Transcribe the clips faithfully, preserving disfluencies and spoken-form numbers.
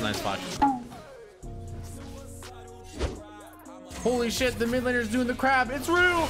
nice flash. Holy shit, the mid laner's doing the crab. It's real.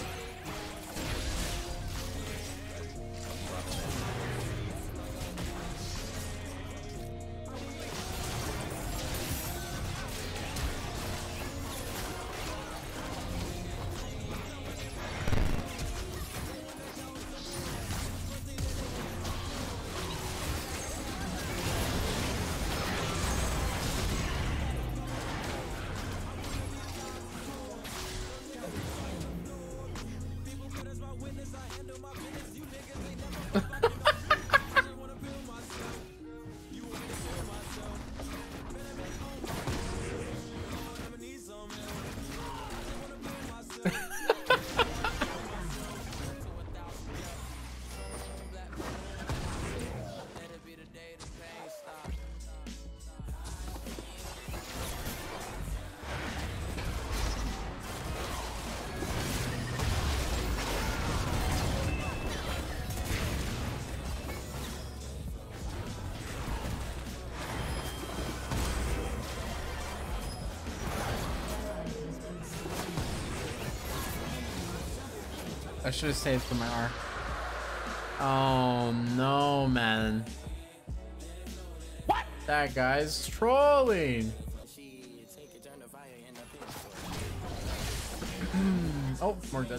I should have saved for my R. Oh no, man. What? That guy's trolling. Oh, more dead.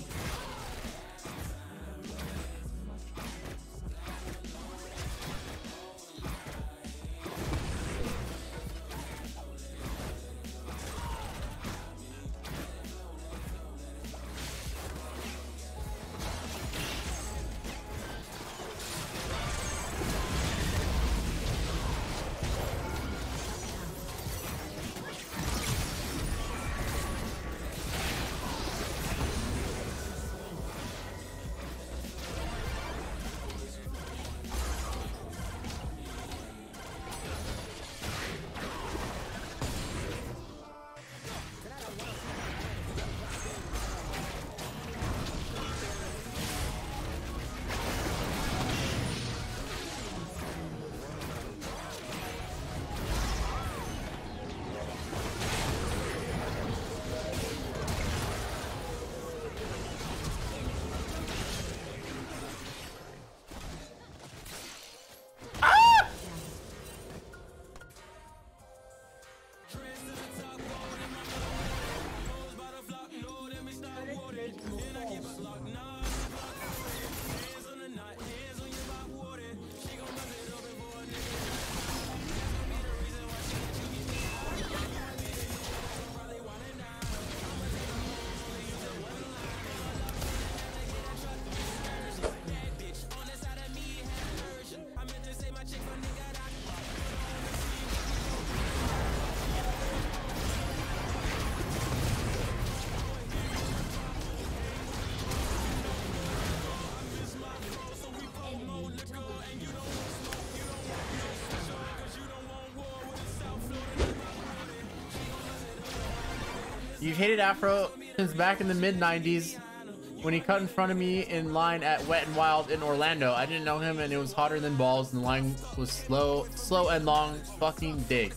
You've hated Afro since back in the mid nineties when he cut in front of me in line at Wet and Wild in Orlando. I didn't know him and it was hotter than balls and the line was slow, slow and long fucking dick.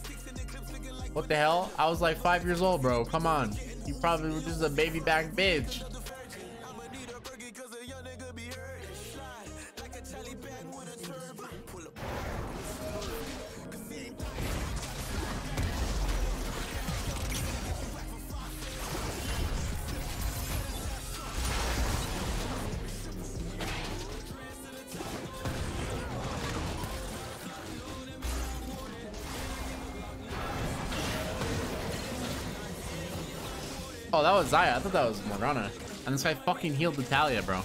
What the hell? I was like five years old, bro. Come on. You probably were just a baby back bitch. Oh, that was Zaya. I thought that was Morgana. And this guy fucking healed Natalia, bro.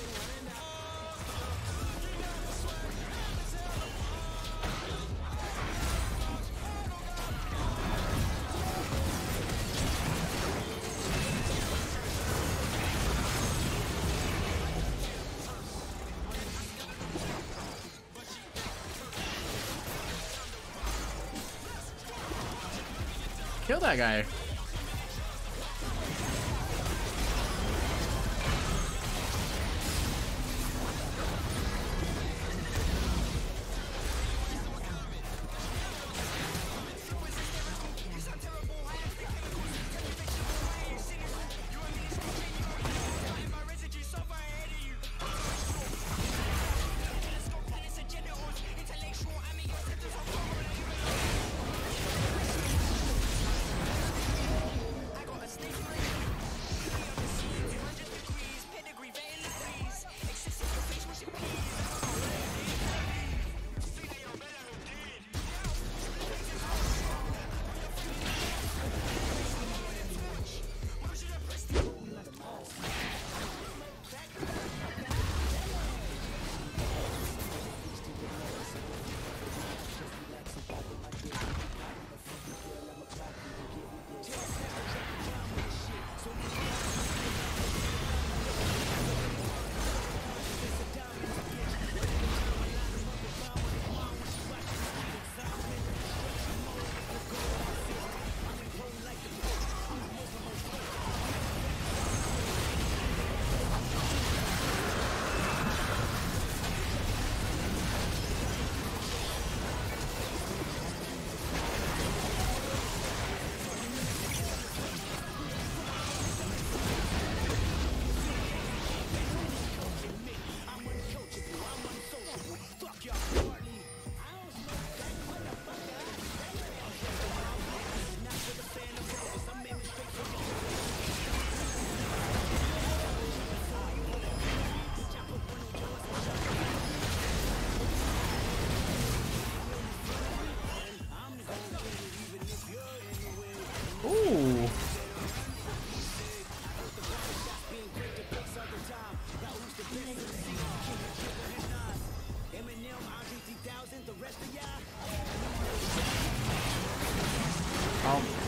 Kill that guy.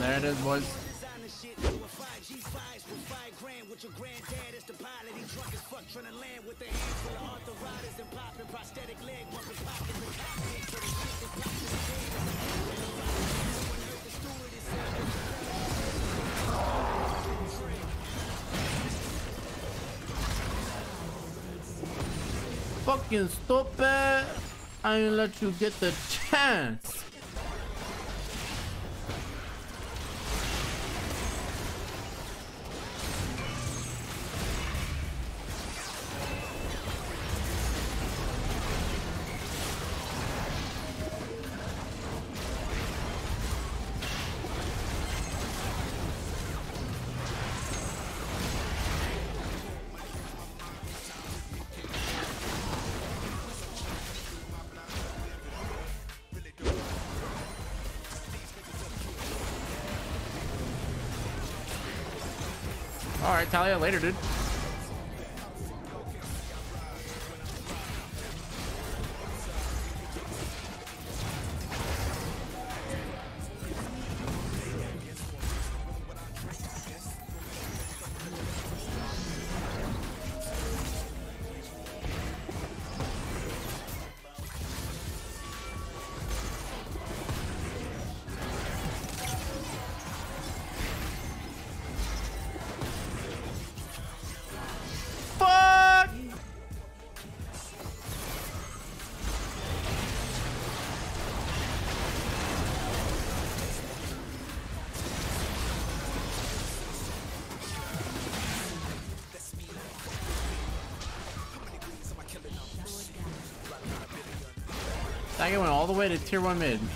There it is, boys. Fucking Skope, I ain't let you get the chance. All right, Talia, later, dude. That guy went all the way to tier one mid.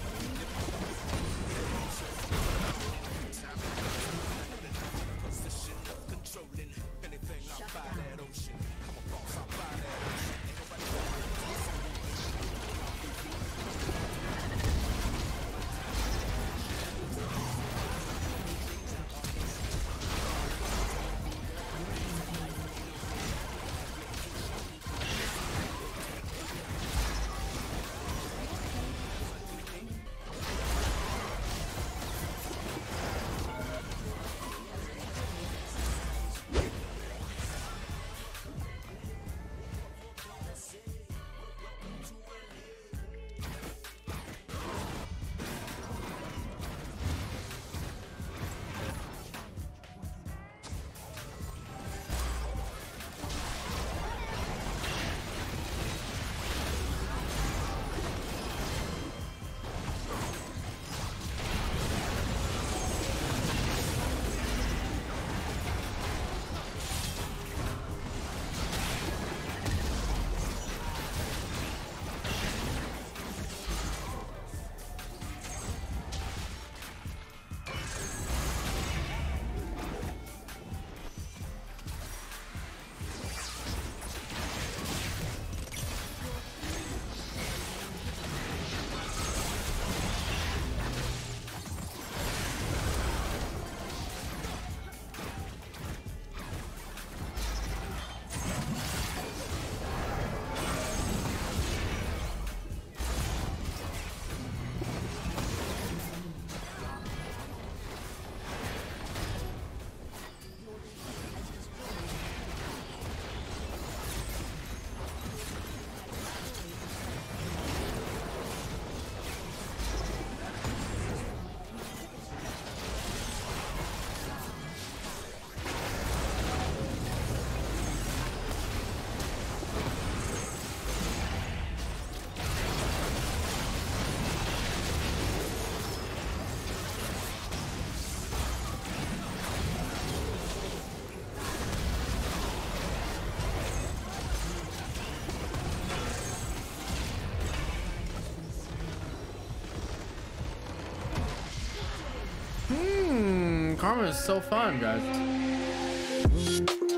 Karma is so fun, guys.